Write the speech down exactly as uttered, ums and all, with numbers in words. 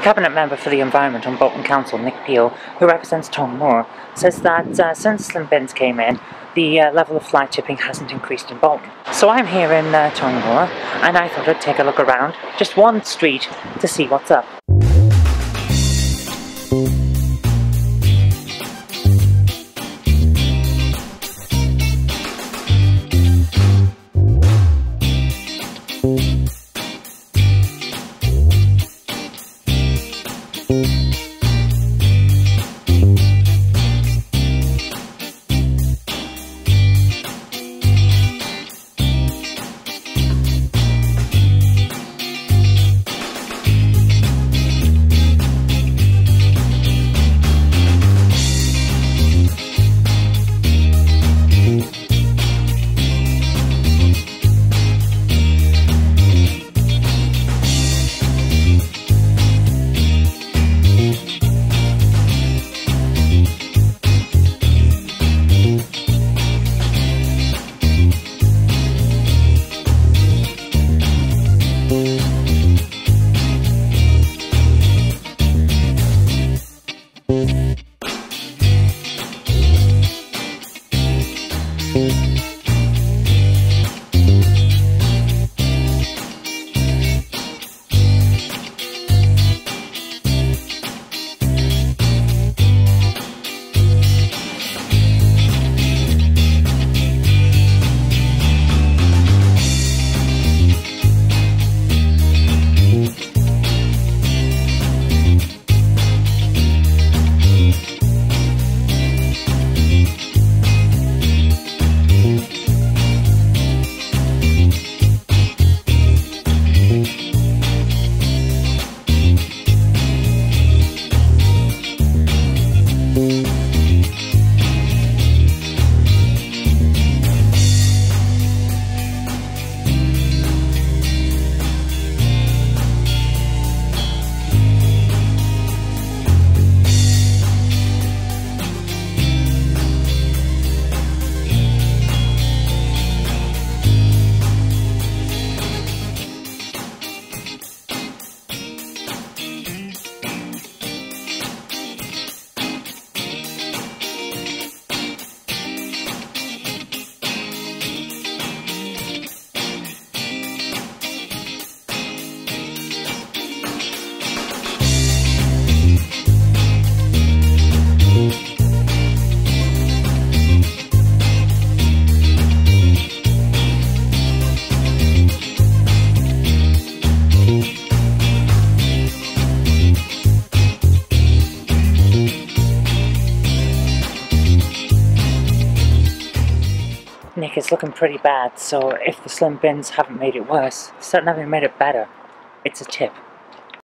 Cabinet Member for the Environment on Bolton Council, Nick Peel, who represents Tom Moore, says that uh, since slim bins came in, the uh, level of fly tipping hasn't increased in Bolton. So I'm here in uh, Tom Moore, and I thought I'd take a look around just one street to see what's up. Nick, it's looking pretty bad, so if the slim bins haven't made it worse, certainly haven't made it better. It's a tip.